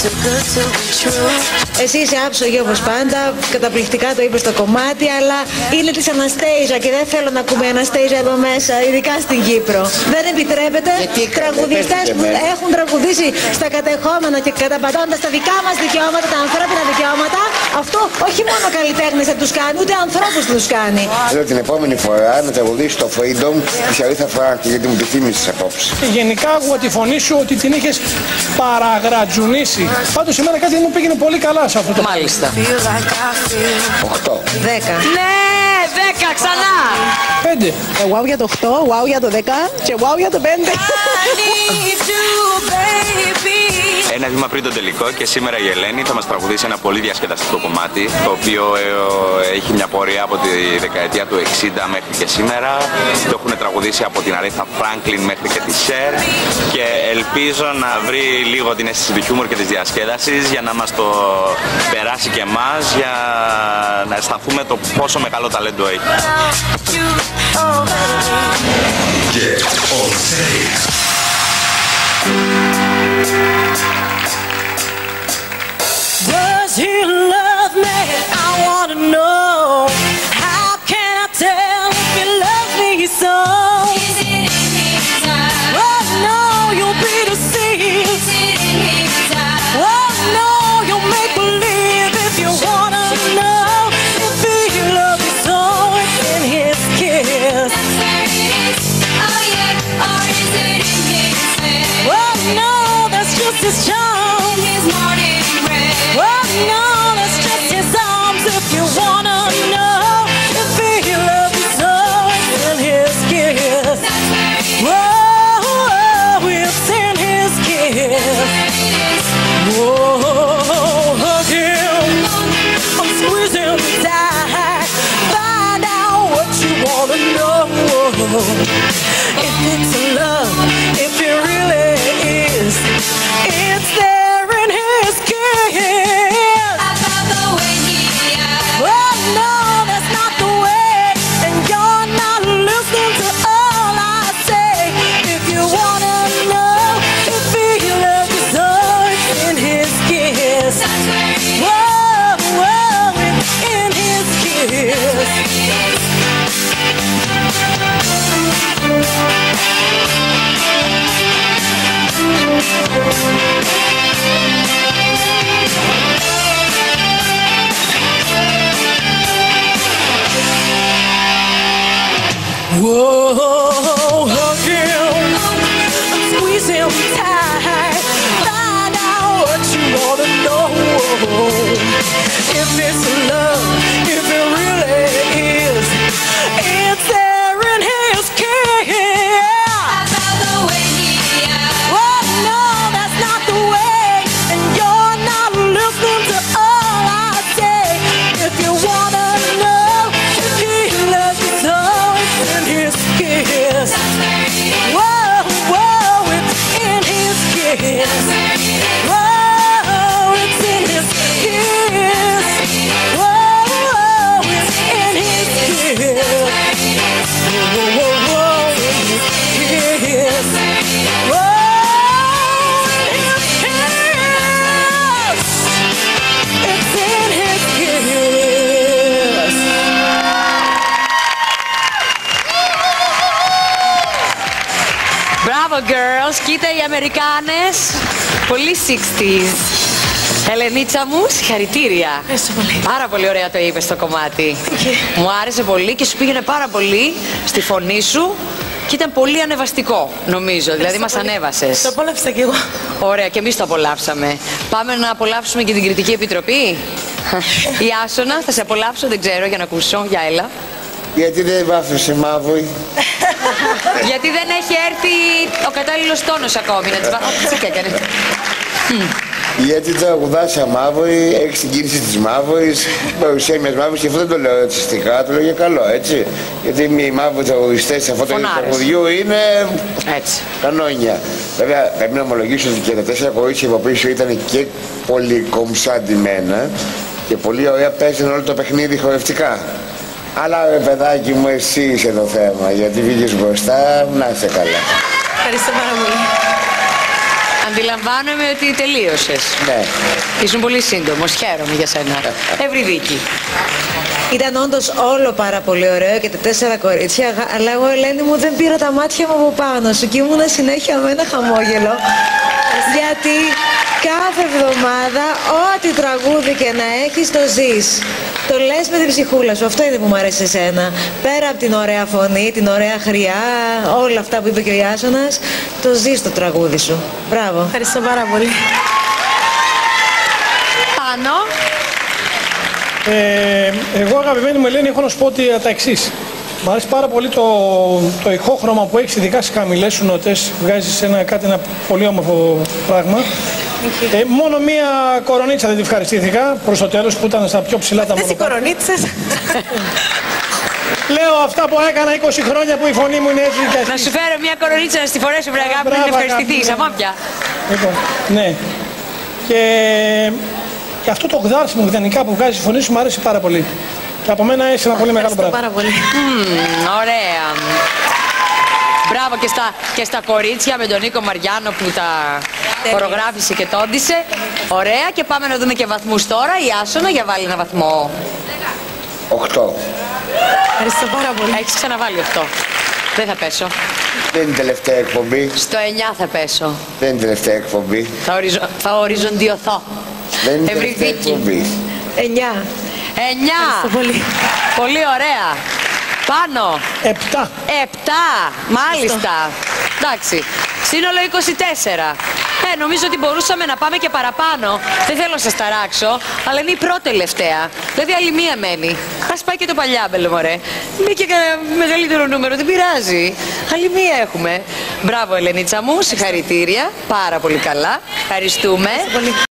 Εσύ είσαι άψογη όπως πάντα, καταπληκτικά το είπες στο κομμάτι, αλλά είναι της Αναστέιζα και δεν θέλω να ακούμε Αναστέιζα εδώ μέσα, ειδικά στην Κύπρο. Δεν επιτρέπεται τραγουδιστές που έχουν τραγουδήσει στα κατεχόμενα και καταπατώντας τα δικά μας δικαιώματα, τα ανθρώπινα δικαιώματα, αυτό όχι μόνο καλλιτέχνες θα τους κάνει, ούτε ανθρώπους τους κάνει. Θέλω την επόμενη φορά να τραγουδήσει το Freedom της Αρίθα Φράγκη, γιατί μου τη θύμισες απόψε. Γενικά άκουγα τη φωνή σου ότι την είχες παραγρατζουνίσει. Πάντως σήμερα κάτι μου πήγαινε πολύ καλά σε αυτό το. Μάλιστα. 8. 10. Ναι, 10 ξανά. 5. Wow για το 8, wow για το 10 και wow για το 5. Ένα βήμα πριν τον τελικό και σήμερα η Ελένη θα μας τραγουδήσει ένα πολύ διασκεδαστικό κομμάτι, το οποίο έχει μια πορεία από τη δεκαετία του 60 μέχρι και σήμερα. Το έχουν τραγουδήσει από την Αρίθα Φράγκλιν μέχρι και τη Cher και ελπίζω να βρει λίγο την αίσθηση του χιούμορ και της διασκέδασης για να μας το περάσει και εμάς, για να αισθανθούμε το πόσο μεγάλο ταλέντο έχει. Does he love me? I wanna know. How can I tell if he loves me so? Is it in his eyes? Oh no, you'll be deceived. Is it in his eyes? Oh no, you'll make believe if you wanna know. If he loves me so, it's in his kiss. That's where it is. Oh yeah, or is it in his face? Oh no, that's just his charm. His morning rain. Oh no, that's just his arms. If you wanna know if he loves you so, it's in his kiss. That's where it is. Whoa, it's in his kiss. Whoa, hug him, I'm squeezing tight. Find out what you wanna know. If it's love, if it really is, it's there in his kiss. About the way he acts. Oh no, that's not the way, and you're not listening to all I say. If you wanna know if he loves you so, it's in his kiss. That's where it is. Whoa, whoa, it's in his kiss. Whoa, hug him, squeeze him tight, find out what you wanna know. If it's love, if it really is, it's there in his kiss. About the way he acts. Oh no, that's not the way, and you're not listening to all I say. If you wanna know if he loves you so, it's in his kiss. Whoa, whoa, it's in his kiss. Whoa, it's in his kiss. Whoa, it's in his kiss. Whoa, whoa, whoa, in his kiss. Whoa, in his kiss. It's in his kiss. Μπράβο girls, κοίτα οι Αμερικάνες, πολύ 60s. Ελενίτσα μου, συγχαρητήρια. Ευχαριστώ πολύ. Πάρα πολύ ωραία το είπες το κομμάτι. Μου άρεσε πολύ και σου πήγαινε πάρα πολύ στη φωνή σου και ήταν πολύ ανεβαστικό, νομίζω. Δηλαδή μας ανέβασες. Το απόλαυσα κι εγώ. Ωραία, και εμείς το απολαύσαμε. Πάμε να απολαύσουμε και την Κριτική Επιτροπή. Η Άσονα, θα σε απολαύσω, δεν ξέρω, για να ακούσω. Για έλα. Γιατί δεν βάφεσαι μαύρη? Γιατί δεν έχει έρθει ο κατάλληλος τόνος ακόμη. Να τις βάλω. Τι έκανε. Γιατί τραγουδάς μαύρη, έχεις την κίνηση της μαύρης, παρουσία μιας μαύρης, και αυτό δεν το λέω ρατσιστικά, το λέω για καλό, έτσι. Γιατί οι μαύροι τραγουδιστές σε αυτό το τραγουδιού είναι έτσι κανόνια. Βέβαια πρέπει να ομολογήσω ότι και τα 4 κορίτσια από πίσω ήταν και πολύ κομψάντιμένα και πολύ ωραία παίζουν όλο το παιχνίδι χορευτικά. Αλλά παιδάκι μου, εσύ είσαι το θέμα, γιατί βγήκες μπροστά, να είσαι καλά. Ευχαριστώ πάρα πολύ. Αντιλαμβάνομαι ότι τελείωσες. Ναι. Ήσουν πολύ σύντομος, χαίρομαι για σένα. Ευρυδίκη. Ήταν όντως όλο πάρα πολύ ωραίο και τα 4 κορίτσια, αλλά εγώ, Ελένη μου, δεν πήρα τα μάτια μου από πάνω σου και ήμουνα συνέχεια με ένα χαμόγελο. Γιατί κάθε εβδομάδα ό,τι τραγούδι και να έχεις το ζεις. Το λες με την ψυχούλα σου. Αυτό είναι που μου αρέσει σε σένα. Πέρα από την ωραία φωνή, την ωραία χρειά, όλα αυτά που είπε και ο Ιάσονας, το ζεις το τραγούδι σου. Μπράβο. Ευχαριστώ πάρα πολύ. Πάνω. Εγώ, αγαπημένη μου Ελένη, έχω να σου πω ότι τα εξής. Μ' αρέσει πάρα πολύ το ηχόχρωμα που έχεις, ειδικά στις χαμηλές σου νότες. Βγάζεις ένα πολύ όμορφο πράγμα. Μόνο μία κορονίτσα δεν τη ευχαριστήθηκα προς το τέλος που ήταν στα πιο ψηλά τα μονοπάτια. Αυτές οι κορονίτσες. Λέω αυτά που έκανα 20 χρόνια που η φωνή μου είναι έτσι και αυτή. Να σου φέρω μια κορονίτσα να στη φορέσω, βρε αγάπη, να την ευχαριστηθείς. Αμάπια. Λοιπόν, ναι. Και αυτό το γδάρσιμο ιδανικά που βγάζει η φωνή σου μου άρεσε πάρα πολύ. Και από μένα είσαι ένα πολύ μεγάλο μπράβο. Πάρα πολύ. Ωραία. Μπράβο και στα κορίτσια με τον Νίκο Μαριάνο που τα χορογράφησε και τόντισε. Ωραία, και πάμε να δούμε και βαθμούς τώρα. Η Άσονα, για βάλει ένα βαθμό. 8. Ευχαριστώ πάρα πολύ. Έχεις ξαναβάλει 8. Δεν θα πέσω. Δεν είναι η τελευταία εκπομπή. Στο 9 θα πέσω. Δεν είναι η τελευταία εκπομπή. Θα οριζοντιωθώ. Δεν είναι η τελευταία Ευρυδίκη. εκπομπή. 9. 9. Πολύ. Πολύ ωραία. Πάνω. 7. 7. Μάλιστα. Εντάξει. Σύνολο 24. Νομίζω ότι μπορούσαμε να πάμε και παραπάνω. Δεν θέλω να σας ταράξω, αλλά είναι η πρώτη τελευταία. Δηλαδή άλλη μία μένει. Ας πάει και το παλιάμπελο, μωρέ. Μη και κανένα μεγαλύτερο νούμερο, δεν πειράζει. Άλλη μία έχουμε. Μπράβο, Ελενίτσα μου, συγχαρητήρια. Πάρα πολύ καλά. Ευχαριστούμε.